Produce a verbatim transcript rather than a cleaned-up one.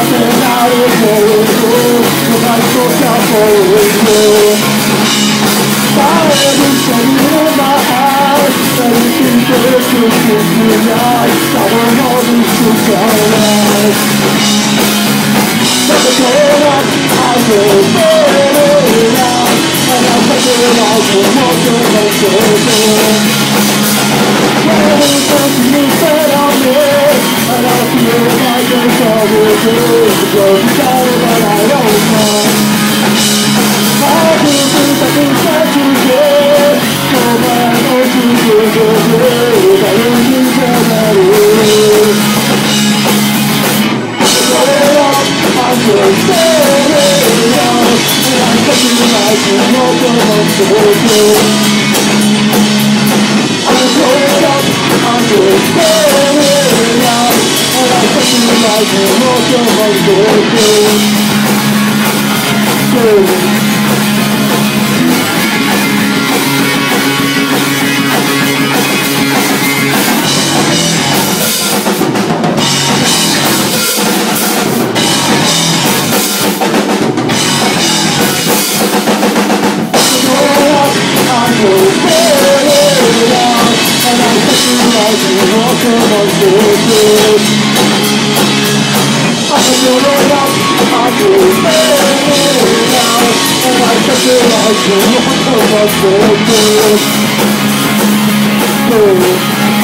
nothing out of forward through. The lights go down forward through. Fire is shining in my eyes. Everything that you kiss me right. I want all these truths alright. Never going up, I will burn it out. And I'll take it all for more than I should do. Something you said on me, and I feel like it's all we do. Because you got it, but I don't know. I do things I think that you did. So bad, don't you feel so good? I really feel that it is. Put it up, I'm just saying it out. And I'm thinking like you know what I'm supposed to. I'm just saying it out, and I'm thinking like you know what I'm supposed to. I